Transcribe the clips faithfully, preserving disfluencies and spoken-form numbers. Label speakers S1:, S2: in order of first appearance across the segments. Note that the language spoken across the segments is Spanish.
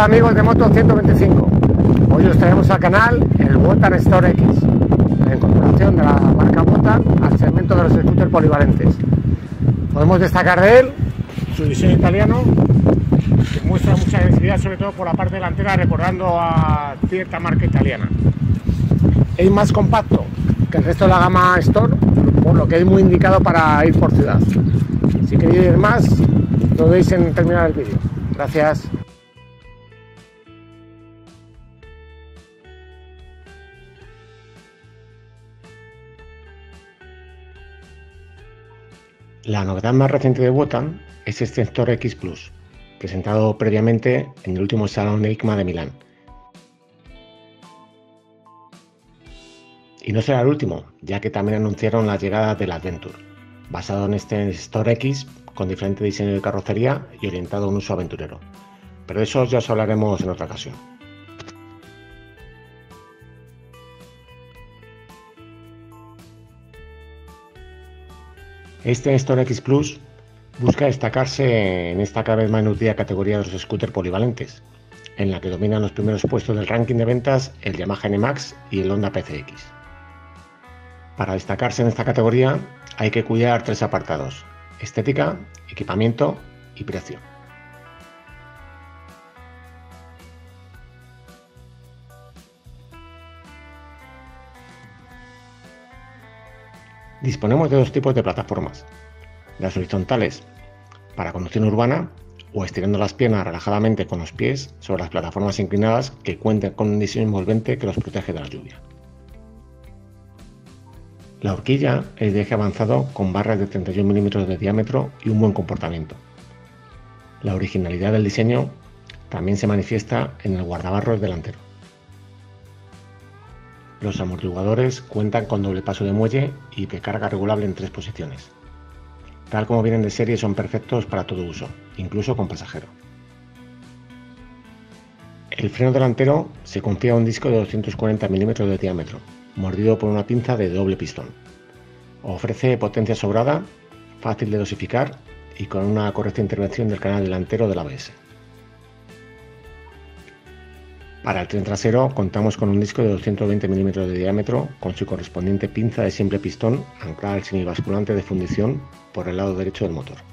S1: Hola amigos de Moto ciento veinticinco, hoy os traemos al canal el Wotan Store X, la incorporación de la marca Wotan al segmento de los scooters polivalentes. Podemos destacar de él su diseño italiano, que muestra mucha agresividad, sobre todo por la parte delantera, recordando a cierta marca italiana. Es más compacto que el resto de la gama Store, por lo que es muy indicado para ir por ciudad. Si queréis ir más, lo veis en terminar el vídeo. Gracias. La novedad más reciente de Wotan es este Store X Plus, presentado previamente en el último Salón EICMA de Milán. Y no será el último, ya que también anunciaron la llegada del Adventure, basado en este Store X con diferente diseño de carrocería y orientado a un uso aventurero. Pero de eso ya os hablaremos en otra ocasión. Este Store X Plus busca destacarse en esta cada vez más nutrida categoría de los scooters polivalentes, en la que dominan los primeros puestos del ranking de ventas el Yamaha N Max y el Honda P C X. Para destacarse en esta categoría hay que cuidar tres apartados: estética, equipamiento y precio. Disponemos de dos tipos de plataformas: las horizontales para conducción urbana o estirando las piernas relajadamente con los pies sobre las plataformas inclinadas, que cuentan con un diseño envolvente que los protege de la lluvia. La horquilla es de eje avanzado con barras de treinta y un milímetros de diámetro y un buen comportamiento. La originalidad del diseño también se manifiesta en el guardabarros delantero. Los amortiguadores cuentan con doble paso de muelle y de carga regulable en tres posiciones. Tal como vienen de serie, son perfectos para todo uso, incluso con pasajero. El freno delantero se confía a un disco de doscientos cuarenta milímetros de diámetro, mordido por una pinza de doble pistón. Ofrece potencia sobrada, fácil de dosificar y con una correcta intervención del canal delantero del A B S. Para el tren trasero contamos con un disco de doscientos veinte milímetros de diámetro con su correspondiente pinza de simple pistón anclada al semibasculante de fundición por el lado derecho del motor.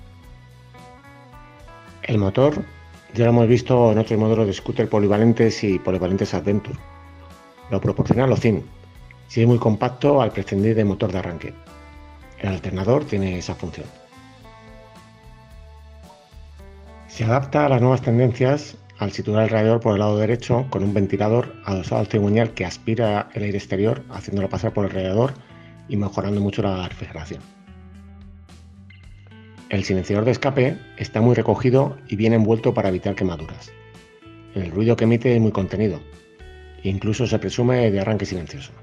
S1: El motor ya lo hemos visto en otros modelos de scooter polivalentes y polivalentes Adventure. Lo proporciona Locin, si es muy compacto al prescindir de motor de arranque. El alternador tiene esa función. Se adapta a las nuevas tendencias al situar el radiador por el lado derecho con un ventilador adosado al cigüeñal que aspira el aire exterior, haciéndolo pasar por el radiador y mejorando mucho la refrigeración. El silenciador de escape está muy recogido y bien envuelto para evitar quemaduras. El ruido que emite es muy contenido, incluso se presume de arranque silencioso.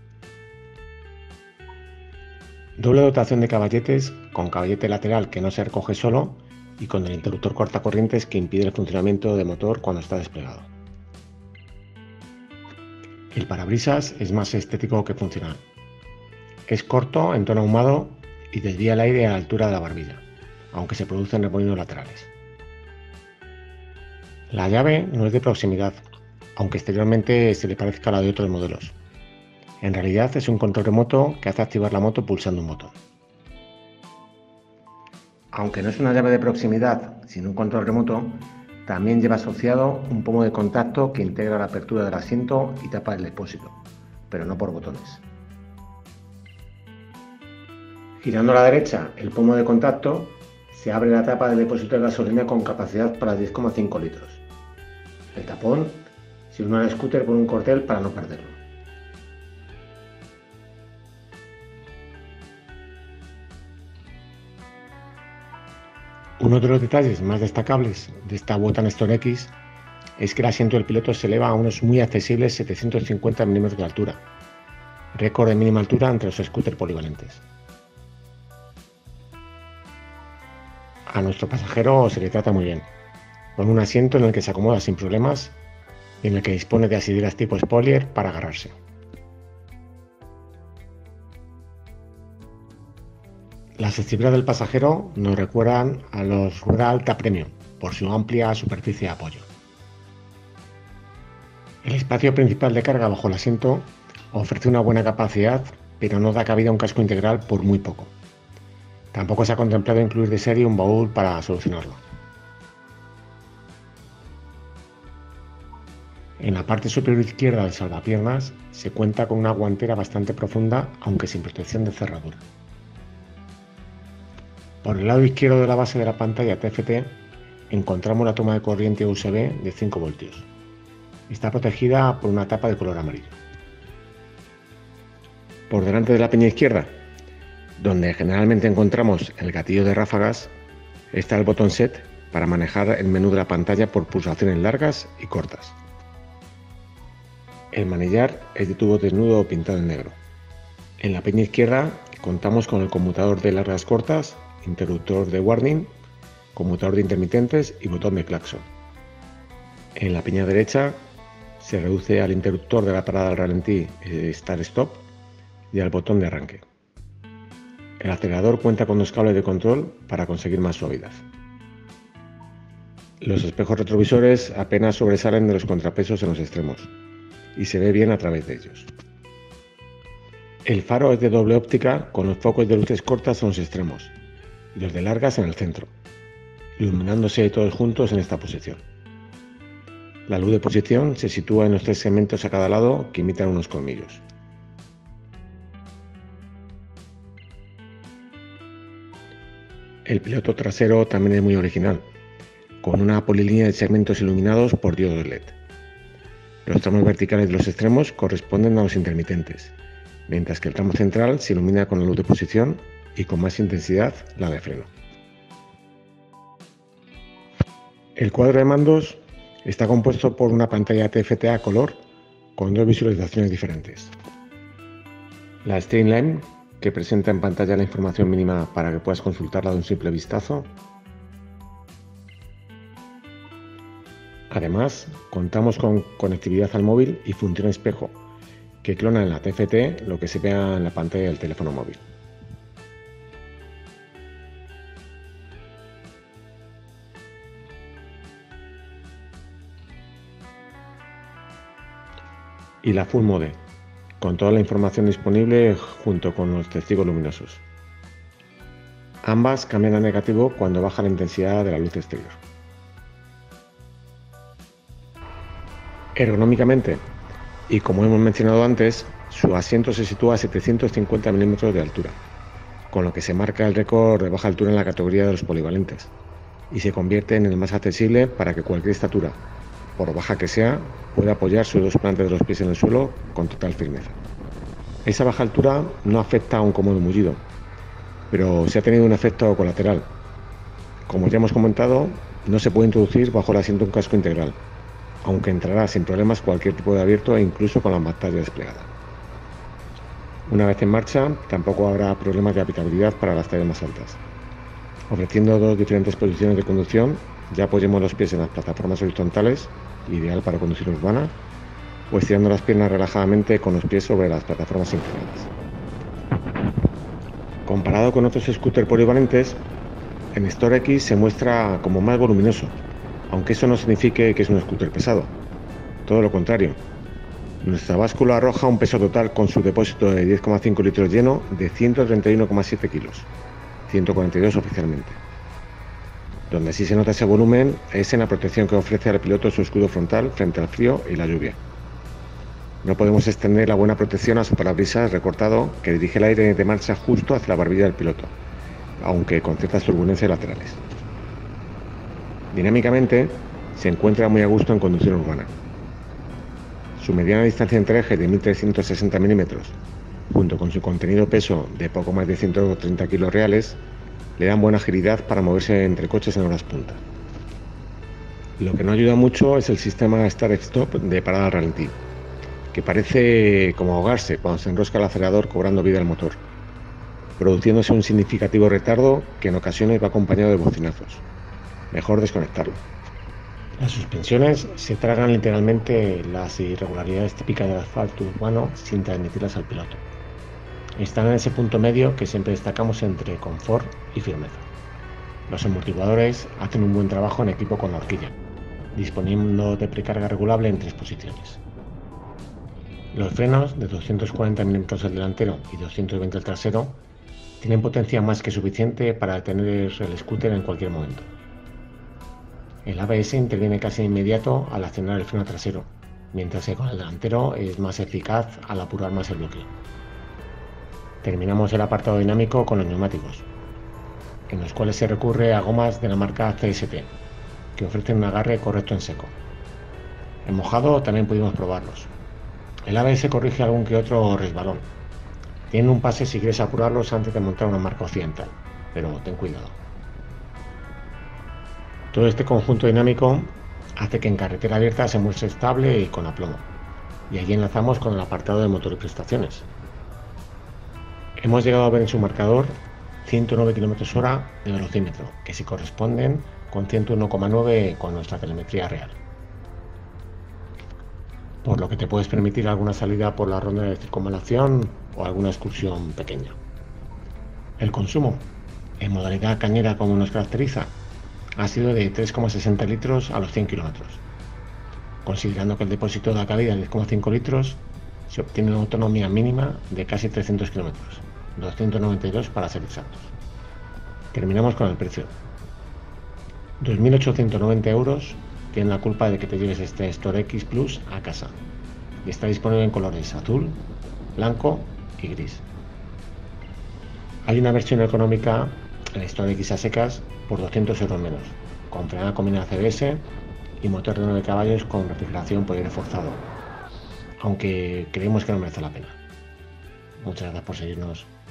S1: Doble dotación de caballetes, con caballete lateral que no se recoge solo y con el interruptor cortacorrientes que impide el funcionamiento del motor cuando está desplegado. El parabrisas es más estético que funcional. Es corto, en tono ahumado y desvía el aire a la altura de la barbilla, aunque se producen remolinos laterales. La llave no es de proximidad, aunque exteriormente se le parezca a la de otros modelos. En realidad es un control remoto que hace activar la moto pulsando un botón. Aunque no es una llave de proximidad, sino un control remoto, también lleva asociado un pomo de contacto que integra la apertura del asiento y tapa el depósito, pero no por botones. Girando a la derecha el pomo de contacto, se abre la tapa del depósito de gasolina con capacidad para diez coma cinco litros. El tapón se une al scooter por un cordel para no perderlo. Uno de los detalles más destacables de esta Wotan Store X es que el asiento del piloto se eleva a unos muy accesibles setecientos cincuenta milímetros de altura, récord de mínima altura entre los scooters polivalentes. A nuestro pasajero se le trata muy bien, con un asiento en el que se acomoda sin problemas y en el que dispone de asideras tipo spoiler para agarrarse. Las estriberas del pasajero nos recuerdan a los Rueda Alta Premium por su amplia superficie de apoyo. El espacio principal de carga bajo el asiento ofrece una buena capacidad, pero no da cabida a un casco integral por muy poco. Tampoco se ha contemplado incluir de serie un baúl para solucionarlo. En la parte superior izquierda del salvapiernas se cuenta con una guantera bastante profunda, aunque sin protección de cerradura. Por el lado izquierdo de la base de la pantalla T F T encontramos la toma de corriente U S B de cinco voltios. Está protegida por una tapa de color amarillo. Por delante de la peña izquierda, donde generalmente encontramos el gatillo de ráfagas, está el botón Set para manejar el menú de la pantalla por pulsaciones largas y cortas. El manillar es de tubo desnudo o pintado en negro. En la peña izquierda contamos con el conmutador de largas cortas, interruptor de warning, conmutador de intermitentes y botón de claxon. En la peña derecha se reduce al interruptor de la parada al ralentí Start-Stop y al botón de arranque. El acelerador cuenta con dos cables de control para conseguir más suavidad. Los espejos retrovisores apenas sobresalen de los contrapesos en los extremos y se ve bien a través de ellos. El faro es de doble óptica con los focos de luces cortas en los extremos y los de largas en el centro, iluminándose todos juntos en esta posición. La luz de posición se sitúa en los tres segmentos a cada lado que imitan unos colmillos. El piloto trasero también es muy original, con una polilínea de segmentos iluminados por diodos L E D. Los tramos verticales de los extremos corresponden a los intermitentes, mientras que el tramo central se ilumina con la luz de posición y con más intensidad la de freno. El cuadro de mandos está compuesto por una pantalla T F T a color con dos visualizaciones diferentes. La Streamline, que presenta en pantalla la información mínima para que puedas consultarla de un simple vistazo. Además, contamos con conectividad al móvil y función espejo, que clona en la T F T lo que se vea en la pantalla del teléfono móvil. Y la Full Mode, con toda la información disponible junto con los testigos luminosos. Ambas cambian a negativo cuando baja la intensidad de la luz exterior. Ergonómicamente, y como hemos mencionado antes, su asiento se sitúa a setecientos cincuenta milímetros de altura, con lo que se marca el récord de baja altura en la categoría de los polivalentes, y se convierte en el más accesible para que cualquier estatura, por baja que sea, pueda apoyar sus dos plantas de los pies en el suelo con total firmeza. Esa baja altura no afecta a un cómodo mullido, pero sí ha tenido un efecto colateral. Como ya hemos comentado, no se puede introducir bajo el asiento un casco integral, aunque entrará sin problemas cualquier tipo de abierto e incluso con la pantalla desplegada. Una vez en marcha, tampoco habrá problemas de aplicabilidad para las tallas más altas. Ofreciendo dos diferentes posiciones de conducción, ya apoyemos los pies en las plataformas horizontales, ideal para conducción urbana, o estirando las piernas relajadamente con los pies sobre las plataformas inclinadas. Comparado con otros scooters polivalentes, el StoreX se muestra como más voluminoso, aunque eso no signifique que es un scooter pesado. Todo lo contrario. Nuestra báscula arroja un peso total con su depósito de diez coma cinco litros lleno de ciento treinta y uno coma siete kilos, ciento cuarenta y dos oficialmente. Donde sí se nota ese volumen es en la protección que ofrece al piloto su escudo frontal frente al frío y la lluvia. No podemos extender la buena protección a su parabrisas recortado que dirige el aire de marcha justo hacia la barbilla del piloto, aunque con ciertas turbulencias laterales. Dinámicamente, se encuentra muy a gusto en conducción urbana. Su mediana distancia entre ejes de mil trescientos sesenta milímetros, junto con su contenido peso de poco más de ciento treinta kilos reales, le dan buena agilidad para moverse entre coches en horas punta. Lo que no ayuda mucho es el sistema Start-Stop de parada al ralentí, que parece como ahogarse cuando se enrosca el acelerador cobrando vida al motor, produciéndose un significativo retardo que en ocasiones va acompañado de bocinazos. Mejor desconectarlo. Las suspensiones se tragan literalmente las irregularidades típicas del asfalto urbano sin transmitirlas al piloto. Están en ese punto medio que siempre destacamos entre confort y firmeza. Los amortiguadores hacen un buen trabajo en equipo con la horquilla, disponiendo de precarga regulable en tres posiciones. Los frenos de doscientos cuarenta milímetros el delantero y doscientos veinte el trasero tienen potencia más que suficiente para detener el scooter en cualquier momento. El A B S interviene casi de inmediato al accionar el freno trasero, mientras que con el delantero es más eficaz al apurar más el bloqueo. Terminamos el apartado dinámico con los neumáticos, en los cuales se recurre a gomas de la marca C S T, que ofrecen un agarre correcto en seco. En mojado también pudimos probarlos. El A B S corrige algún que otro resbalón. Tienen un pase si quieres apurarlos antes de montar una marca occidental, pero ten cuidado. Todo este conjunto dinámico hace que en carretera abierta se muestre estable y con aplomo. Y allí enlazamos con el apartado de motor y prestaciones. Hemos llegado a ver en su marcador ciento nueve kilómetros hora de velocímetro, que se corresponden con ciento uno coma nueve con nuestra telemetría real. Por lo que te puedes permitir alguna salida por la ronda de circunvalación o alguna excursión pequeña. El consumo, en modalidad cañera como nos caracteriza, ha sido de tres coma sesenta litros a los cien kilómetros. Considerando que el depósito da cabida a diez coma cinco litros, se obtiene una autonomía mínima de casi trescientos kilómetros, doscientos noventa y dos para ser exactos. Terminamos con el precio. dos mil ochocientos noventa euros tiene la culpa de que te lleves este StoreX Plus a casa, y está disponible en colores azul, blanco y gris. Hay una versión económica, el StoreX a secas, por doscientos euros menos, con frenada combinada C B S y motor de nueve caballos con refrigeración por aire forzado, aunque creemos que no merece la pena. Muchas gracias por seguirnos.